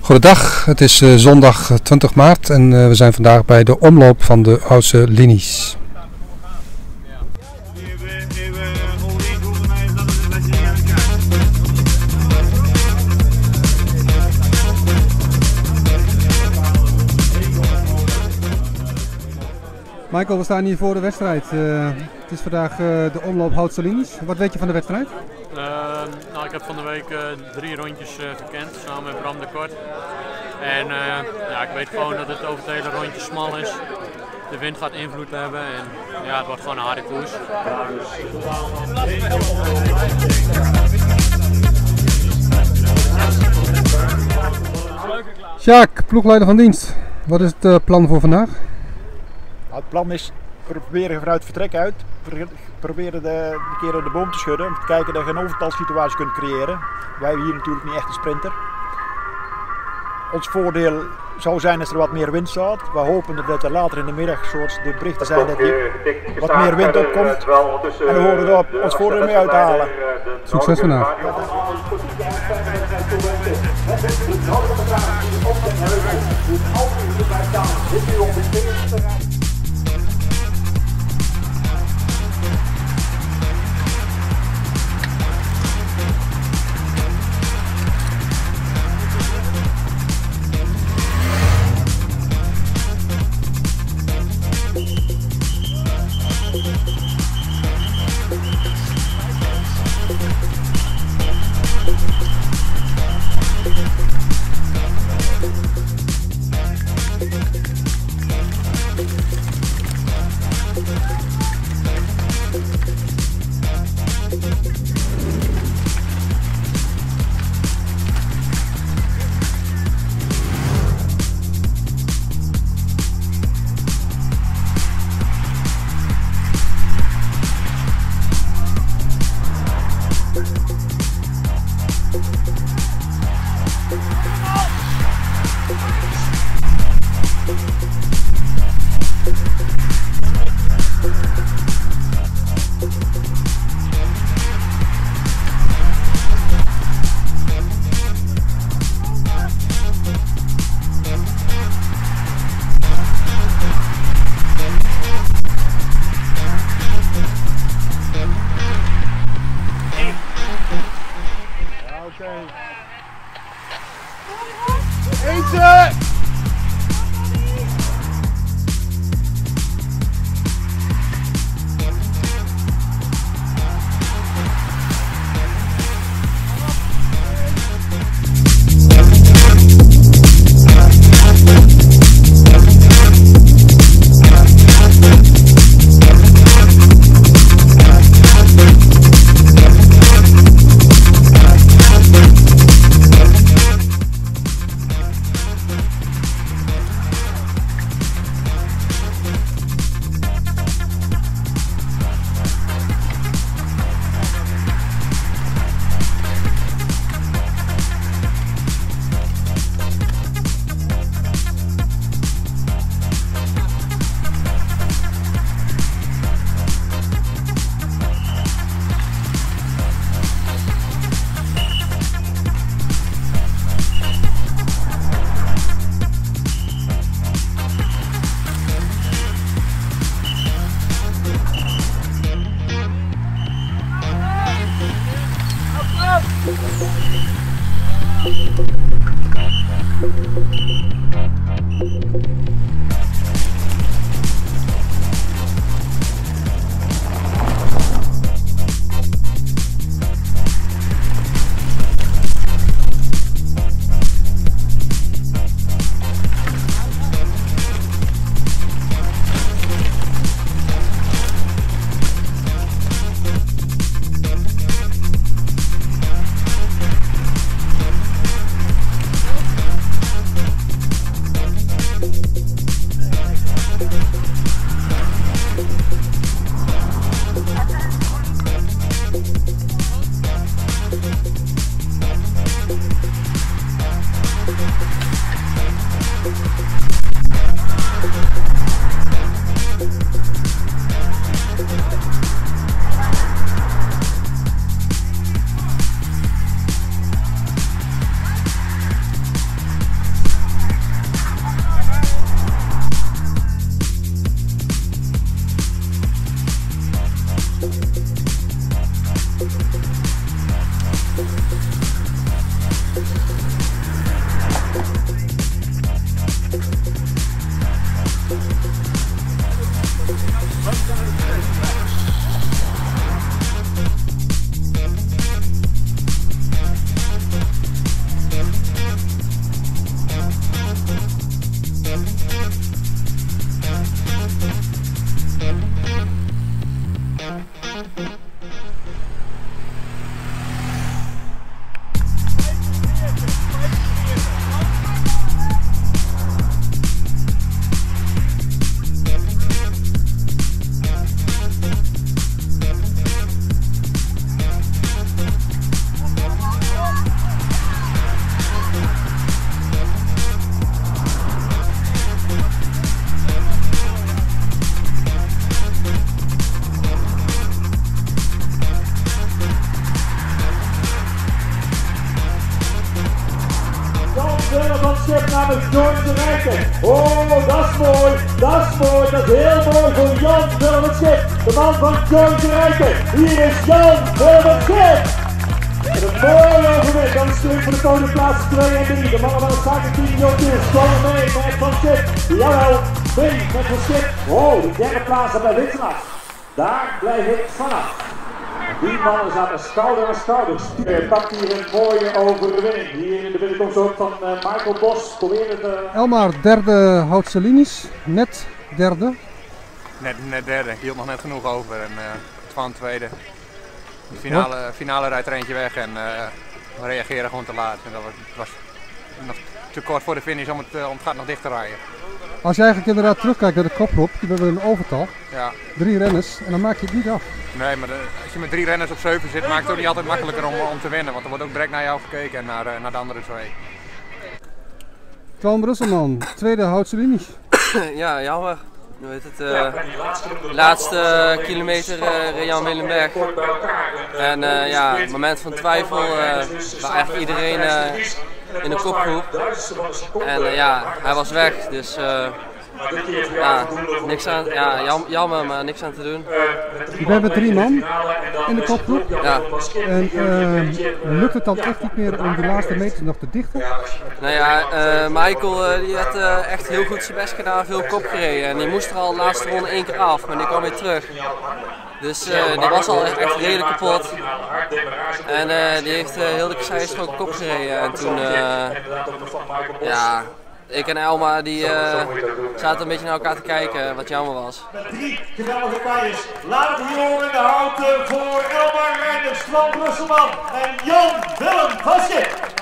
Goedendag, het is zondag 20 maart en we zijn vandaag bij de omloop van de Houtse linies. Michael, we staan hier voor de wedstrijd. Het is vandaag de omloop Houtse linies. Wat weet je van de wedstrijd? Nou, ik heb van de week 3 rondjes gekend, samen met Bram de Kort. En ja, ik weet gewoon dat het over het hele rondje smal is. De wind gaat invloed hebben en ja, het wordt gewoon een harde koers. Sjaak, ploegleider van dienst. Wat is het plan voor vandaag? Het plan is proberen vanuit vertrek uit, proberen een keer de boom te schudden om te kijken dat je een overtalsituatie kunt creëren. Wij hebben hier natuurlijk niet echt een sprinter. Ons voordeel zou zijn als er wat meer wind staat. We hopen dat er later in de middag, zoals de berichten zijn, dat er wat meer wind opkomt. En we horen daar ons voordeel mee uit te halen. Succes vandaag. namens George de Rijken. Oh, dat is mooi, dat is mooi, dat is heel mooi voor Jan Willem het Schip. De man van George de Rijken. Hier is Jan Willem het Schip. En een mooie overweg, dan is terug voor de podiumplaats 2 en 3. De mannen van het zakenteam Jokies komen mee met Van Schip. Jawel, mee met Van Schip. Oh, de derde plaats er bij Witsenaf. Daar blijf ik vanaf. Die mannen zaten schouder aan schouder. Pakt hier een mooie overwinning. Hier in de binnenkomst ook van Michael Bos. Probeerde het. Elmar, derde Houtse Linies. Net derde. Net derde. Ik hield nog net genoeg over. En Twan tweede. De finale rijdt er eentje weg en we reageren gewoon te laat. En dat was nog te kort voor de finish om het gat nog dicht te rijden. Als je eigenlijk inderdaad terugkijkt naar de kopgroep, we hebben een overtal. Ja. 3 renners en dan maak je het niet af. Nee, maar als je met 3 renners op 7 zit, maakt het ook niet altijd makkelijker om te winnen. Want er wordt ook direct naar jou gekeken en naar de andere 2. Twan Brusselman, tweede Houtse Linies. Ja, jammer. Weet het, laatste kilometer reed Jan Willemberg. En ja, het moment van twijfel waar eigenlijk iedereen in de kopgroep. En ja, hij was weg, dus ja, niks aan, ja, jammer, maar niks aan te doen. We hebben 3 man in de kopgroep. Ja. En lukt het dan echt niet meer om die laatste meters nog te dichten? Nou ja, Michael die had echt heel goed zijn best gedaan, veel kop gereden. En die moest er al de laatste ronde 1 keer af, maar die kwam weer terug. Dus die was al echt redelijk kapot. En die heeft heel de zijstrook kop gereden. En toen, ja, ik en Elma die zaten een beetje naar elkaar te kijken, wat jammer was. Met 3 geweldige pijers. Laat het hier horen in de houten voor Elmar Reinders, Twan Brusselman en Jan Willem van Schip.